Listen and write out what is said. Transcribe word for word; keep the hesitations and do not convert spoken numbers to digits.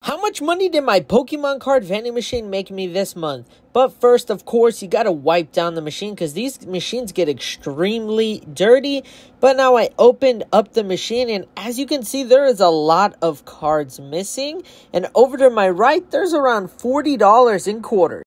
How much money did my Pokemon card vending machine make me this month? But first, of course, you gotta wipe down the machine because these machines get extremely dirty. But now I opened up the machine, and as you can see, there is a lot of cards missing. And over to my right, there's around forty dollars in quarters.